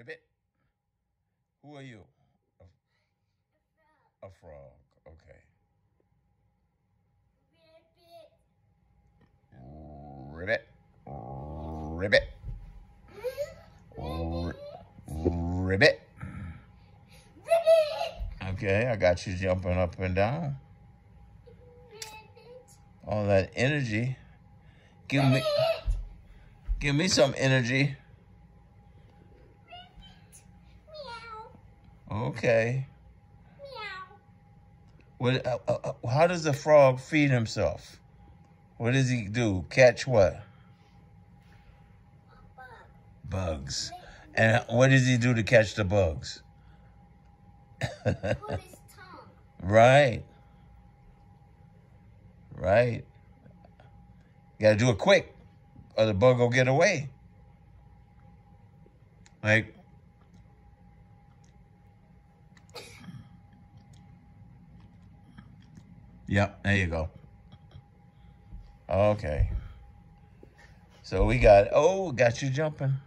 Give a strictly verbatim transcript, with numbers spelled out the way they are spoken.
Ribbit. Who are you? A, a frog. Okay. Ribbit. Ribbit. Ribbit. Ribbit. Okay, I got you jumping up and down. All that energy. Give me, give me some energy. Okay. What? Uh, uh, how does a frog feed himself? What does he do? Catch what? Bugs. And what does he do to catch the bugs? Hold his tongue. Right. Right. You gotta do it quick, or the bug will get away. Like, yep, there you go. Okay. So we got, oh, got you jumping.